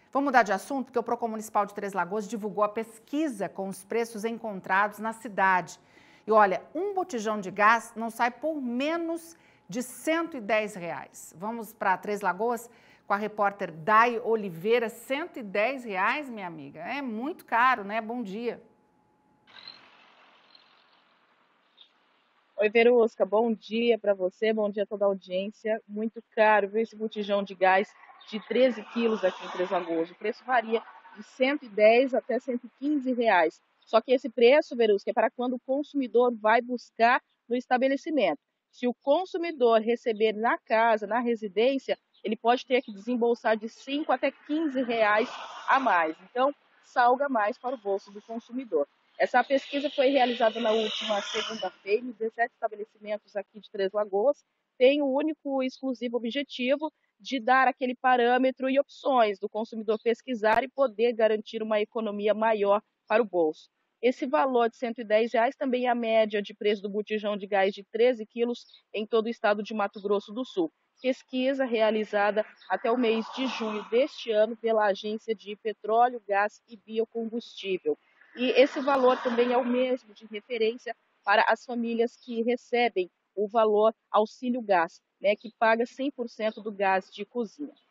Vamos mudar de assunto, porque o Procon Municipal de Três Lagoas divulgou a pesquisa com os preços encontrados na cidade. E olha, um botijão de gás não sai por menos de R$ 110. Vamos para Três Lagoas com a repórter Day Oliveira. R$ 110, minha amiga. É muito caro, né? Bom dia. Oi, Verusca, bom dia para você, bom dia a toda a audiência. Muito caro, viu, esse botijão de gás de 13 quilos aqui em Três Lagoas. O preço varia de R$ 110 até R$ 115. Só que esse preço, Verusca, é para quando o consumidor vai buscar no estabelecimento. Se o consumidor receber na casa, na residência, ele pode ter que desembolsar de 5 até R$ 15 a mais. Então, salga mais para o bolso do consumidor. Essa pesquisa foi realizada na última segunda-feira em 17 estabelecimentos aqui de Três Lagoas. Tem o único e exclusivo objetivo de dar aquele parâmetro e opções do consumidor pesquisar e poder garantir uma economia maior para o bolso. Esse valor de R$ 110 também é a média de preço do botijão de gás de 13 quilos em todo o estado de Mato Grosso do Sul. Pesquisa realizada até o mês de junho deste ano pela Agência de Petróleo, Gás e Biocombustível. E esse valor também é o mesmo de referência para as famílias que recebem o valor auxílio gás, né, que paga 100% do gás de cozinha.